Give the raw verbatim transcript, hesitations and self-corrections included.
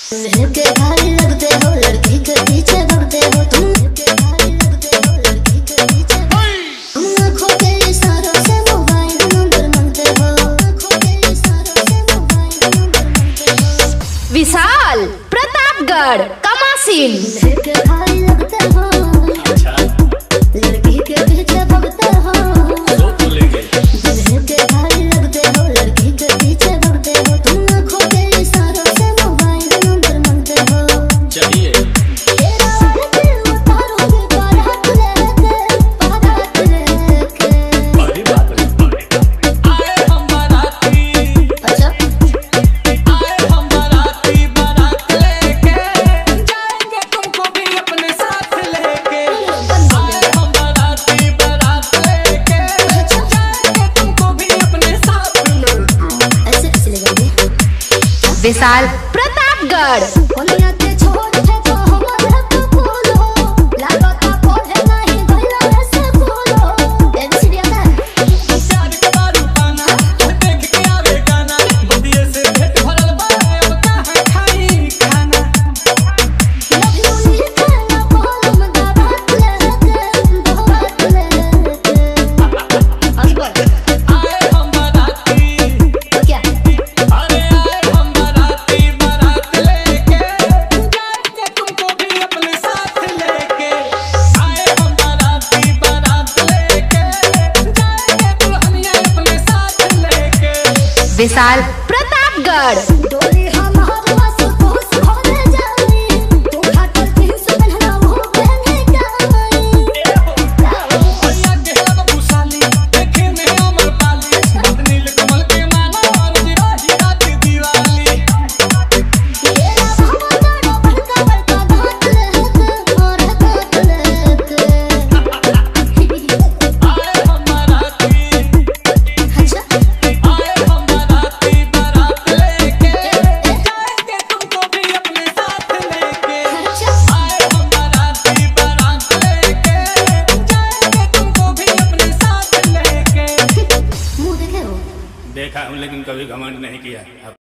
लड़के भारी लगते हो, लड़की के पीछे भगते हो तुम। लड़के भारी लगते हो, लड़की के पीछे तुम। आँखों के इशारों से मोबाइल नंबर मांगते हो, आँखों के इशारों से मोबाइल नंबर मांगते हो। विशाल प्रतापगढ़ कमासिन। लड़के भारी लगते हो, लड़की के पीछे भगते हो। लड़के भारी लगते हो, लड़की के पीछे भगते हो तुम। आँखों के इशारों से मोबाइल नंबर मांगते हो। चलिए तेरा दिल उतारोगे बारात लेके, बारात लेके। बड़ी बात है। आए हम बाराती, अच्छा आए हम बाराती, बारात लेके जाएंगे तुमको भी अपने साथ लेके। आए हम बाराती, बारात लेके जाएंगे तुमको भी अपने साथ लेके। ऐसे कैसे लगेंगे? विशाल प्रतापगढ़। कोनिया के छोड़ के तो हमारे को बोलो, लागता पढ़े नहीं भइला ऐसे बोलो। एबीसीडी आता है? प्यार के दारू पाना, देख के आवे गाना, बदिये से भेंट भरल बा, अब कहाँ खाई खाना। लव यू लिखे ना बोल में बारात लेके, बारात लेके। अकबर आए हम बाराती, तो क्या? अरे आए हम बाराती, बारात लेके जाएंगे तुमको भी अपने साथ लेके। आए हम बाराती, बारात लेके जाएंगे दुल्हनिया अपने साथ लेके। विशाल प्रतापगढ़। डोली हमार बस कोस खोले जाई, तू खातर तीन सौ पहना वो पहने जाई। भैया गेला तो भूसाली, देखे में अमर पाली, नील कमल के माला और जीरा हीरा की दिवाली। तेरा भवदाना बड़का बड़का घाट लेके, और घाट लेके। आए हम बाराती, अच्छा आए हम बाराती, बारात लेके जाएंगे तुमको भी अपने साथ लेके। अच्छा आए हम बाराती, बारात लेके जाएंगे तुमको भी अपने साथ लेके। मुंह देखे हो? देखा हूँ लेकिन कभी घमंड नहीं किया।